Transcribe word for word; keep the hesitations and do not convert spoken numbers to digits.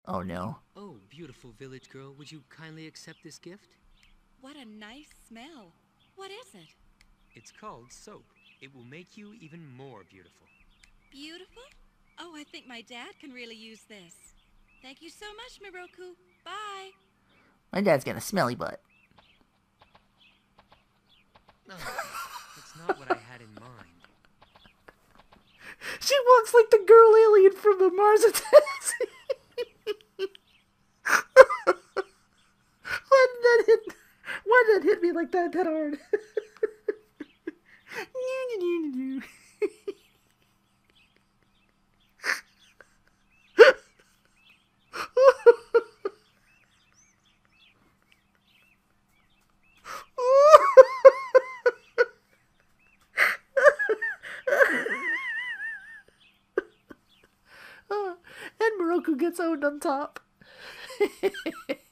Oh no. Oh, beautiful village girl, would you kindly accept this gift? What a nice smell. What is it? It's called soap. It will make you even more beautiful. Beautiful? Oh, I think my dad can really use this. Thank you so much, Miroku. Bye. My dad's got a smelly butt. No, that's not what I had in mind. She walks like the girl alien from the Mars Attacks. Why did that hit? Why did that hit me like that that hard? And Miroku gets owned on top.